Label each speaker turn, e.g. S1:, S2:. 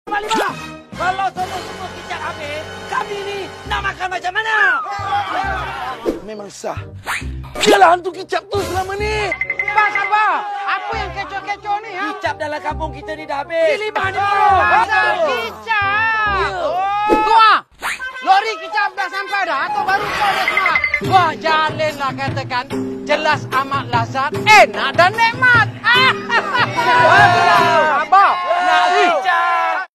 S1: Lima. Kalau semua kicap habis, kami ni nak makan macam mana?
S2: Memang sah. Dialah hantu kicap tu selama ni.
S3: Sabar. Apa yang kecoh-kecoh ni? Ha?
S1: Kicap dalam kampung kita ni dah habis.
S3: Silibah ni kicap. Tua, lori kicap dah sampai dah atau baru kau dah semak? Wah, jalanlah katakan. Jelas amat lazat, enak dan nikmat.
S1: Abang, nak kicap.